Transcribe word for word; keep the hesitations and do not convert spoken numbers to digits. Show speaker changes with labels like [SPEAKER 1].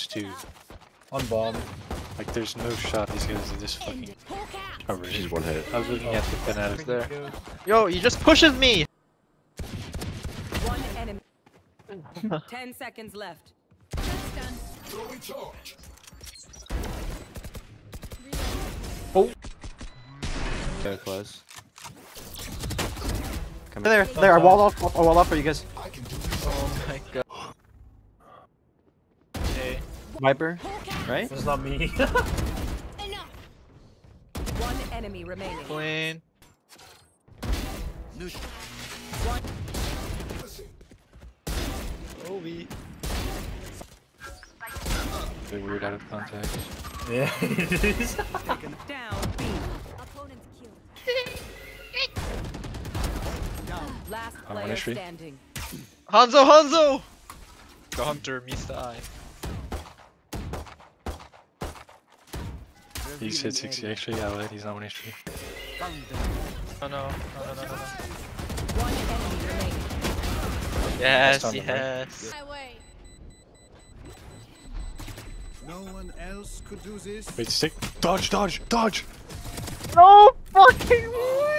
[SPEAKER 1] Two.
[SPEAKER 2] On bomb.
[SPEAKER 1] Like, there's no shot these guys are just fucking covered.
[SPEAKER 3] She's one hit.
[SPEAKER 1] I was looking at the fanatics there.
[SPEAKER 4] Yo, he just pushes me!
[SPEAKER 5] One enemy. Ten seconds left.
[SPEAKER 3] Oh! Very close. Come
[SPEAKER 4] There, there, I wall off, I wall off for you guys. Oh my god. Hey. Viper, right?
[SPEAKER 2] It's not me.
[SPEAKER 5] One enemy remaining.
[SPEAKER 4] Queen.
[SPEAKER 5] One.
[SPEAKER 4] Obi.
[SPEAKER 1] They're weird out of context.
[SPEAKER 2] Yeah, it is.
[SPEAKER 5] Down B. Opponent's killed. Last
[SPEAKER 1] I'm on
[SPEAKER 5] player
[SPEAKER 1] history.
[SPEAKER 5] standing.
[SPEAKER 4] Hanzo, Hanzo! The hunter meets the eye.
[SPEAKER 1] He said sixty actually, yeah, well, he's not one H P.
[SPEAKER 4] Oh no, no, no, no, no, no.
[SPEAKER 5] One enemy remaining.
[SPEAKER 4] Yes,
[SPEAKER 1] on the
[SPEAKER 4] yes.
[SPEAKER 6] No one else could do this.
[SPEAKER 1] Wait, stick! Dodge, dodge, dodge!
[SPEAKER 4] No fucking way!